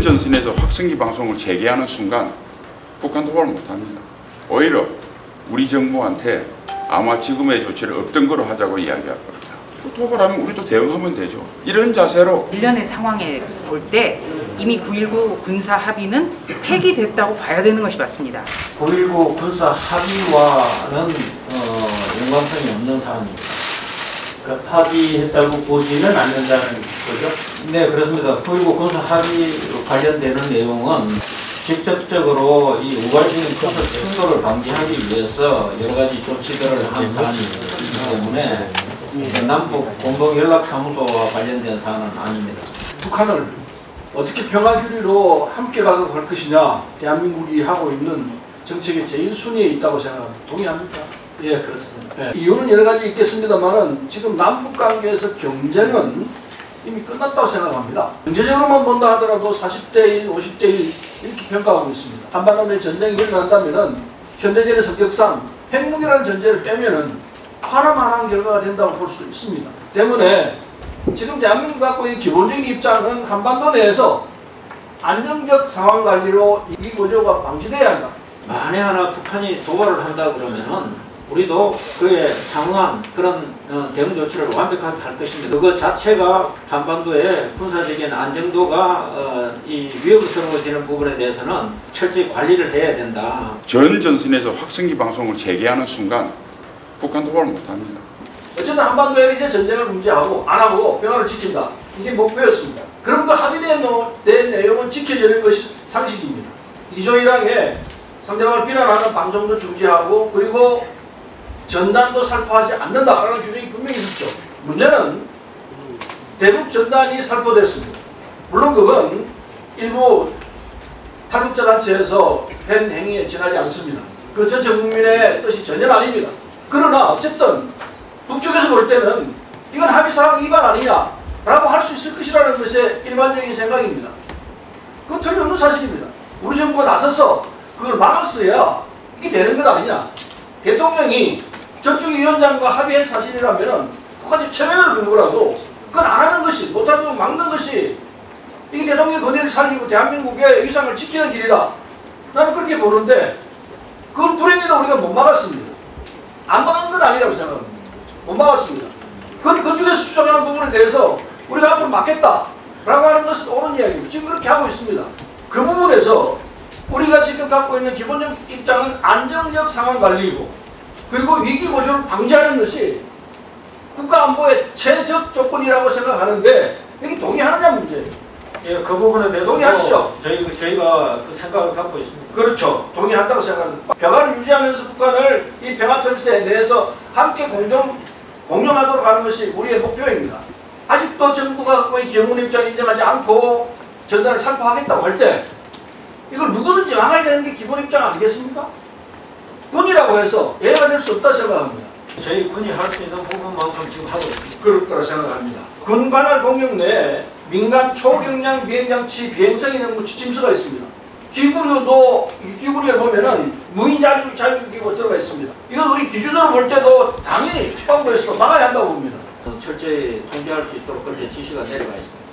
전선에서 확성기 방송을 재개하는 순간 북한 도발을 못합니다. 오히려 우리 정부한테 아마 지금의 조치를 없던 거로 하자고 이야기할 겁니다. 도발하면 우리도 대응하면 되죠. 이런 자세로 일련의 상황에 볼 때 이미 9.19 군사 합의는 폐기됐다고 봐야 되는 것이 맞습니다. 9.19 군사 합의와는 연관성이 없는 사안입니다. 그러니까 합의했다고 보지는 않는다는 거죠? 네, 그렇습니다. 9.19 군사 합의 관련되는 내용은 직접적으로 이 우발적인 군사 충돌을 방지하기 위해서 여러 가지 조치들을 한 사안이기 때문에 남북 공동연락사무소와 관련된 사안은 아닙니다. 북한을 어떻게 평화주의로 함께 가도록 할 것이냐, 대한민국이 하고 있는 정책의 제1순위에 있다고 생각합니다. 동의합니까? 예, 그렇습니다. 네. 이유는 여러 가지 있겠습니다만은 지금 남북 관계에서 경쟁은 이미 끝났다고 생각합니다. 경제적으로만 본다 하더라도 40대 1, 50대 1 이렇게 평가하고 있습니다. 한반도 내 전쟁이 일어난다면은 현대전의 성격상 핵무기라는 전제를 빼면은 하나만한 결과가 된다고 볼 수 있습니다. 때문에 지금 대한민국 갖고 있는 기본적인 입장은 한반도 내에서 안정적 상황 관리로 이 구조가 방지돼야 한다. 만에 하나 북한이 도발을 한다 그러면은 우리도 그에 상응한 그런 대응 조치를 완벽하게 할 것입니다. 그것 자체가 한반도의 군사적인 안정도가 이 위협스러워지는 부분에 대해서는 철저히 관리를 해야 된다. 전 전선에서 확성기 방송을 재개하는 순간 북한 도발을 못합니다. 어쨌든 한반도에는 이제 전쟁을 금지하고 안 하고 평화를 지킨다. 이게 목표였습니다. 그럼 그 합의된 내용은 지켜지는 것이 상식입니다. 2조 1항에 상대방을 비난하는 방송도 중지하고 그리고 전단도 살포하지 않는다라는 규정이 분명히 있었죠. 문제는 대북 전단이 살포됐습니다. 물론 그건 일부 타국자 단체에서 한 행위에 지나지 않습니다. 그 전체 국민의 뜻이 전혀 아닙니다. 그러나 어쨌든 북쪽에서 볼 때는 이건 합의사항 위반 아니냐라고 할 수 있을 것이라는 것이 일반적인 생각입니다. 그건 틀림없는 사실입니다. 우리 정부가 나서서 그걸 막았어야 이게 되는 것 아니냐. 대통령이 저쪽 위원장과 합의한 사실이라면 북한이 체면을 걸고 거라도 그건 안 하는 것이, 못하도록 막는 것이 이게 대통령의 권위를 살리고 대한민국의 위상을 지키는 길이다. 나는 그렇게 보는데 그걸 불행히도 우리가 못 막았습니다. 안 막은 건 아니라고 생각합니다. 못 막았습니다. 그쪽에서 주장하는 부분에 대해서 우리가 앞으로 막겠다라고 하는 것은 옳은 이야기입니다. 지금 그렇게 하고 있습니다. 그 부분에서 우리가 지금 갖고 있는 기본적 입장은 안정적 상황 관리이고 그리고 위기 고조를 방지하는 것이 국가 안보의 최적 조건이라고 생각하는데 여기 동의하느냐 문제예요. 예, 그 부분에 대해서 동의하시죠? 저희가 그 생각을 갖고 있습니다. 그렇죠. 동의한다고 생각합니다. 평화를 유지하면서 북한을 이 평화 틀세 내에서 함께 공존하도록 하는 것이 우리의 목표입니다. 아직도 정부가 갖고 있는 경운 입장을 인정하지 않고 전단을 살포하겠다고 할 때 이걸 누구든지 막아야 되는 게 기본 입장 아니겠습니까? 군이라고 해서 예외가 될 수 없다 생각합니다. 저희 군이 할 수 있는 부분만큼 지금 하고 있습니다. 그럴 거라 생각합니다. 군 관할 공역 내에 민간 초경량 비행장치 비행성에 있는 지침서가 있습니다. 기구류에 보면은 무인자주기구 들어가 있습니다. 이건 우리 기준으로 볼 때도 당연히 국방부에서도 막아야 한다고 봅니다. 철저히 통제할 수 있도록 그렇게 지시가 내려가 있습니다.